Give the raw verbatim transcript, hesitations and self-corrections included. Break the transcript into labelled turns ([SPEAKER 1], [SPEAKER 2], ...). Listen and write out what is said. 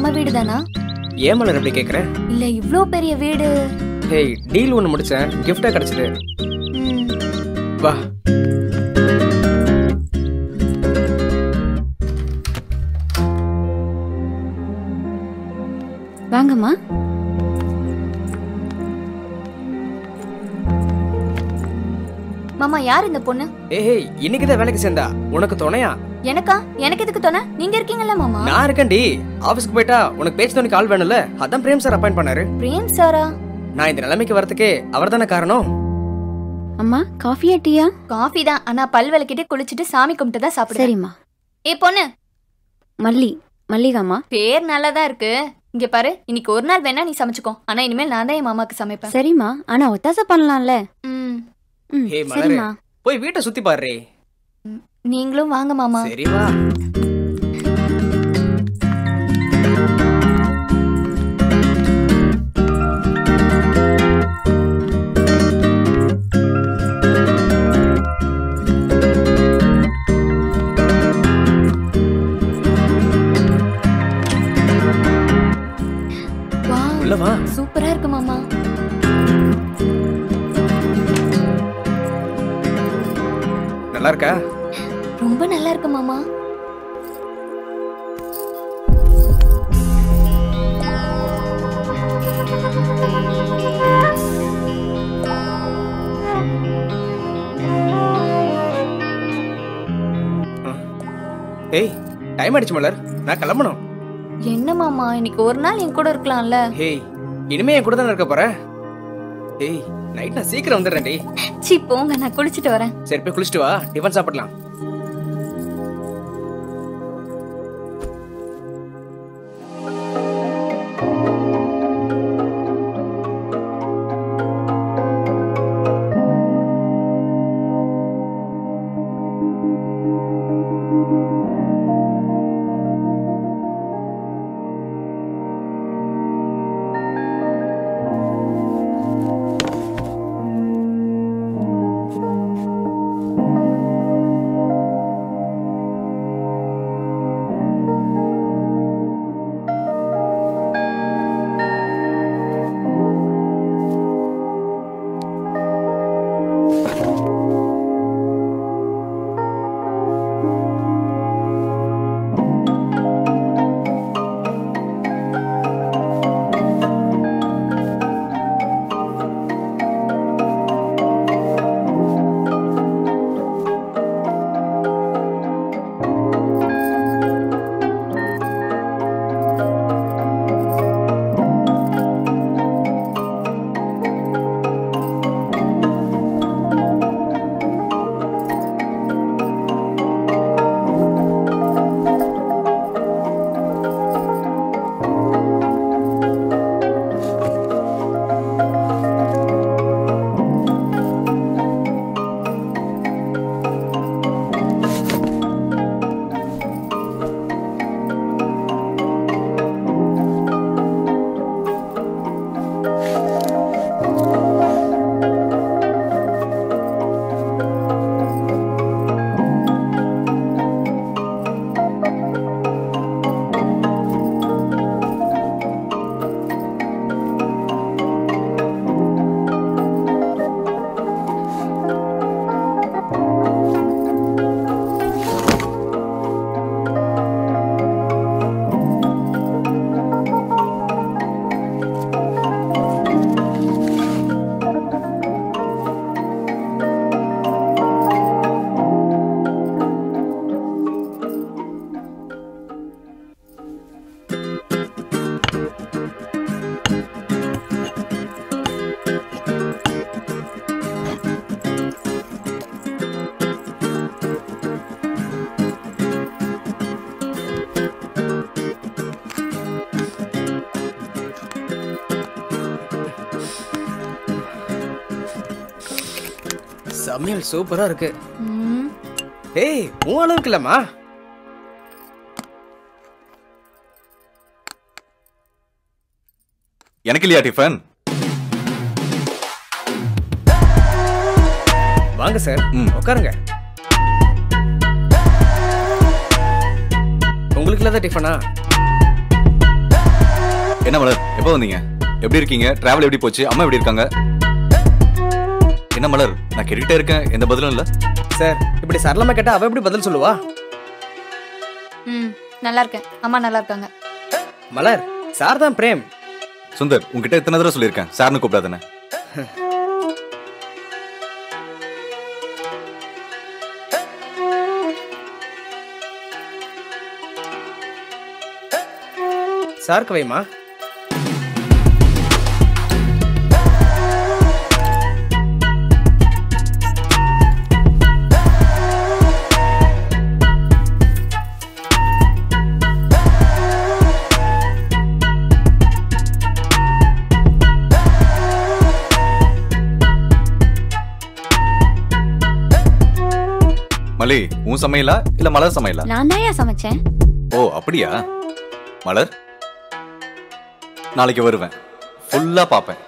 [SPEAKER 1] நம்ம வீடு தானா?
[SPEAKER 2] ஏன் மலர் எப்படி கேக்குற?
[SPEAKER 1] இல்ல இவ்ளோ பெரிய வீடு.
[SPEAKER 2] ஹேய், டீல் ஒன்னு முடிச்சேன், gift-ஆ கிடைச்சது. வா.
[SPEAKER 1] வாங்கம்மா. மாமா, யார் இந்த பொண்ணு?
[SPEAKER 2] ஏய், இன்னைக்கு தான் வேலைக்கு சேர்ந்தா. உனக்கு துணையா?
[SPEAKER 1] எனக்கா? எனக்கு எதுக்கு துணை? நீங்க இருக்கீங்கல்ல மாமா.
[SPEAKER 2] நான் இருக்கேன்டி. ஆபீஸ்க்கு போய்ட்டா உனக்கு பேச்சு துணைக்கு ஆள் வேணும்ல. அதான் பிரேம் சார் அப்பாயிண்ட் பண்ணாரு.
[SPEAKER 1] பிரேம் சாரா?
[SPEAKER 2] நான் இந்த நிலைமைக்கு வரதுக்கே அவர்தானே காரணம்.
[SPEAKER 1] அம்மா, காஃபியா டீயா? காஃபி தான். ஆனா பல் விளக்கிட்டு குளிச்சிட்டு சாமி கும்பிட்டு தான் சாப்பிடுறேன். சரிம்மா. ஏ பொண்ணு. மல்லி. மல்லிகாமா. பேர் நல்லா தான் இருக்கு. இங்க பாரு, இன்னைக்கு ஒரு நாள் வேணா நீ சமைச்சுக்கோ. ஆனா இனிமேல் நான் தான் என் மாமாக்கு சமைப்பேன். சரிம்மா. ஆனா ஒத்தாசை பண்ணலாம்ல. ம்.
[SPEAKER 2] ஹே மலரே, போய் வீட்டை சுத்தி பாரு.
[SPEAKER 1] நீங்களும் வாங்க மாமா.
[SPEAKER 2] சரி வா.
[SPEAKER 1] வா. சூப்பரா இருக்கு மாமா.
[SPEAKER 2] நல்லா இருக்கா?
[SPEAKER 1] ரொம்ப நல்லா இருக்கு மாமா.
[SPEAKER 2] ஏய், டைம் ஆயிடுச்சு மலர், நான் கிளம்பணும்.
[SPEAKER 1] என்ன மாமா, இன்னைக்கு ஒரு நாள் என் கூட இருக்கலாம்ல?
[SPEAKER 2] ஏய், இனிமே என் கூட தான இருக்க போற. ஏய், நைட் நான் சீக்கிரம் வந்துடுறேன்டி.
[SPEAKER 1] சீ போங்க, நான் குளிச்சிட்டு வரேன்.
[SPEAKER 2] சரி போய் குளிச்சிட்டு வா, டிஃபன் சாப்பிடலாம். சமையல் சூப்பரா இருக்கு. ஏய், உன் அளவுக்கு இல்லம்மா.
[SPEAKER 3] எனக்கு இல்லையா டிஃபன்?
[SPEAKER 2] வாங்க சார், உட்காருங்க. உங்களுக்கு இல்லாத டிஃபனா?
[SPEAKER 3] என்ன மலர், எப்போ வந்தீங்க? எப்படி இருக்கீங்க? டிராவல் எப்படி போச்சு? அம்மா எப்படி இருக்காங்க? என்ன மலர், நான் கேட்டுக்கிட்டே இருக்கேன், எந்த பதிலும் இல்ல.
[SPEAKER 2] சார், இப்படி சரளமா கேட்டா அவ எப்படி பதில் சொல்லுவா?
[SPEAKER 1] ம், நல்லா இருக்கேன். அம்மா நல்லா இருக்காங்க.
[SPEAKER 2] மலர், சார் தான் பிரேம்.
[SPEAKER 3] சுந்தர், உங்ககிட்ட எத்தனை தடவை சொல்லியிருக்கேன் சார்னு கூப்பிடாதானே?
[SPEAKER 2] சாருக்கு வைமா.
[SPEAKER 3] மலி, உன் சமையலா இல்ல மலர் சமையலா?
[SPEAKER 1] நான் தான் சமைச்சேன்.
[SPEAKER 3] ஓ அப்படியா? மலர், நாளைக்கு வருவேன், ஃபுல்லா பாப்பேன்.